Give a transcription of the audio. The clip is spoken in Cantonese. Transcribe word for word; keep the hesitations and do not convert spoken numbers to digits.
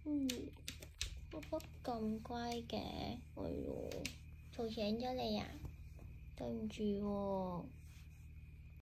嗯，波波咁乖嘅，哎喲，嘈醒咗你啊？對唔住喎。